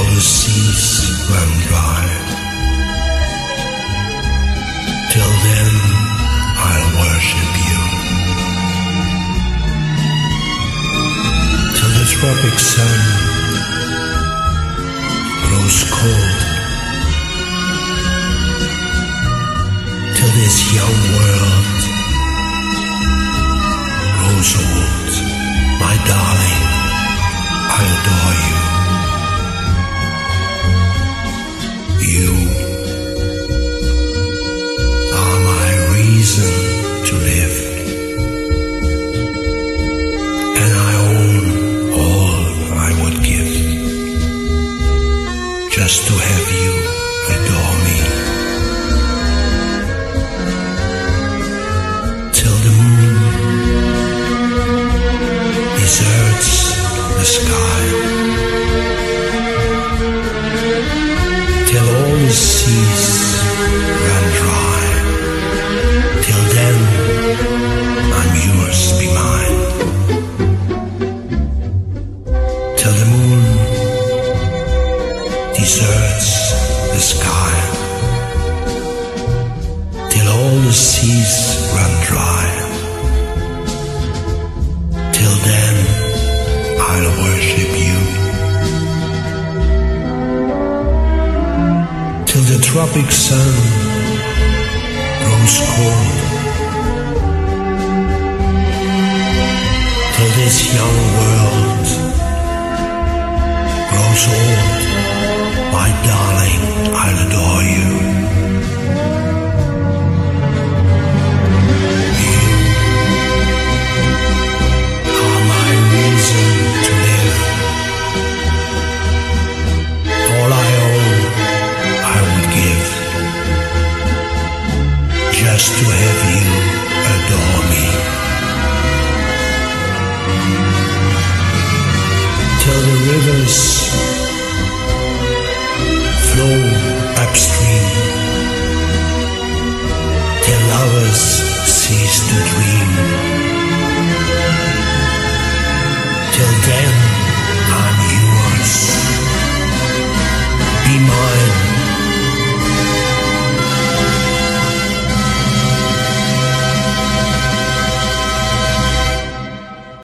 the seas run dry. Till then I'll worship you. Till the tropic sun grows cold. Till this young world grows old. My darling, I adore you. You are my reason to live, and I own all I would give just to have you adore me. Till the moon deserts the sky, till all the seas run dry. Till then, I'm yours, be mine. Till the moon deserts the sky, till all the seas run dry. Till then, I'll worship you. Till the tropic sun grows cold. Till this young world grows old. My darling, I'll adore you. You are my reason to live. All I own, I would give just to have you adore me. Till the rivers flow upstream, till lovers cease to dream. Till then